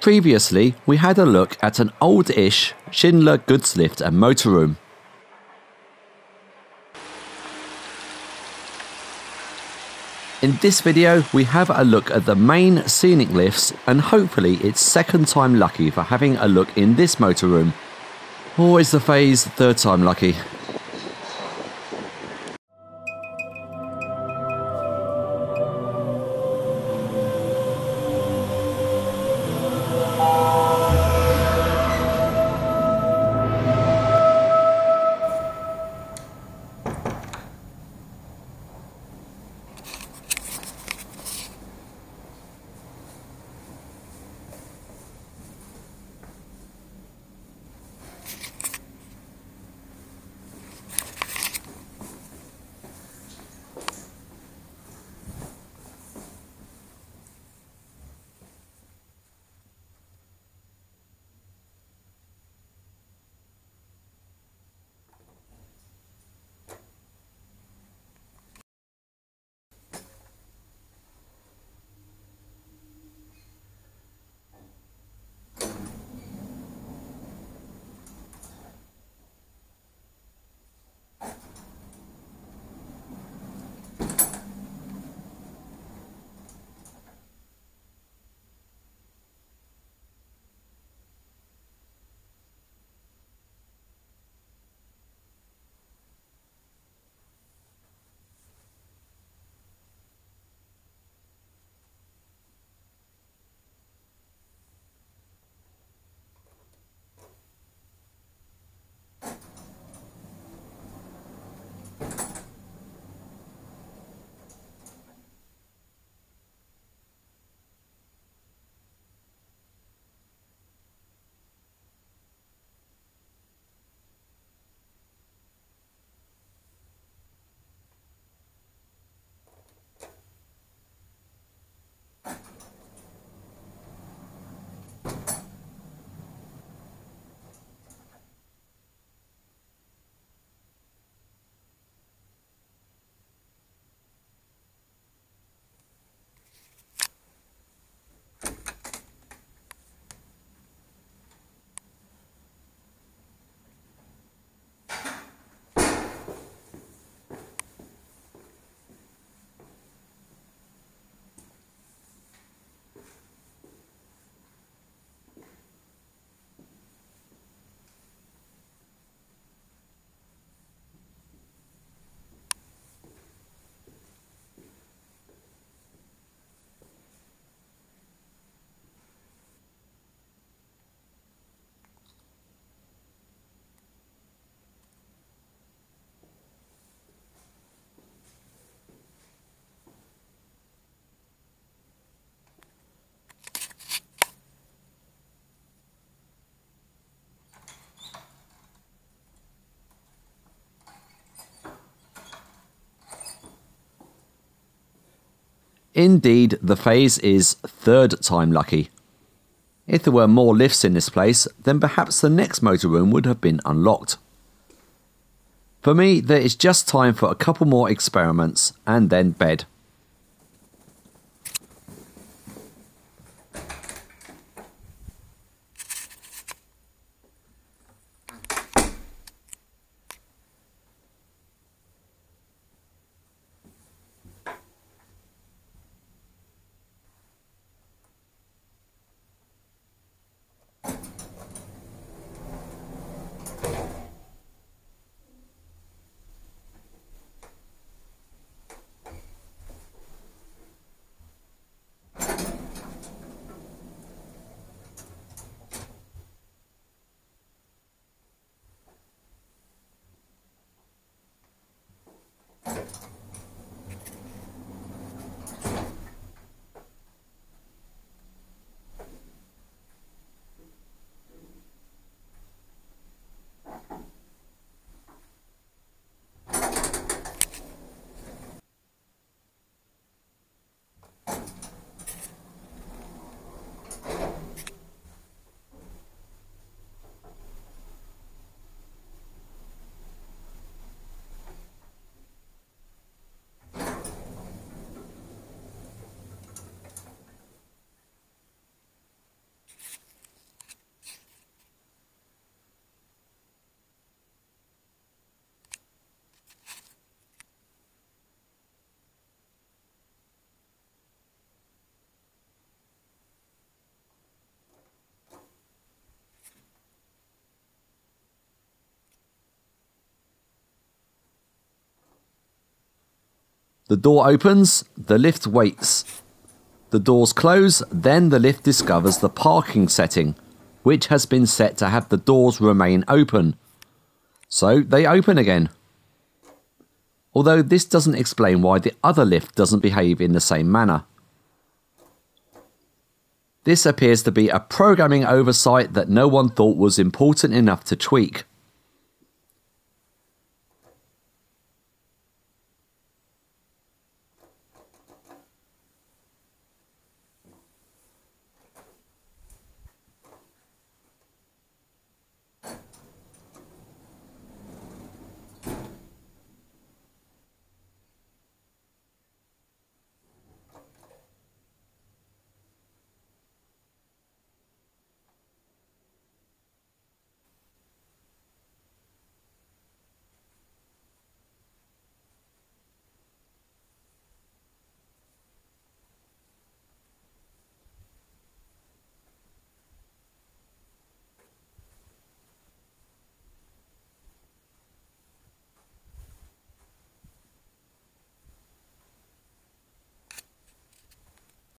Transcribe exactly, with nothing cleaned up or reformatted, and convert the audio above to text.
Previously, we had a look at an old-ish Schindler goods lift and motorroom. In this video, we have a look at the main scenic lifts and hopefully it's second time lucky for having a look in this motorroom. Or is the phase third time lucky? Indeed, the phase is third time lucky. If there were more lifts in this place, then perhaps the next motorroom would have been unlocked. For me, there is just time for a couple more experiments and then bed. The door opens, the lift waits. The doors close, then the lift discovers the parking setting, which has been set to have the doors remain open. So they open again. Although this doesn't explain why the other lift doesn't behave in the same manner. This appears to be a programming oversight that no one thought was important enough to tweak.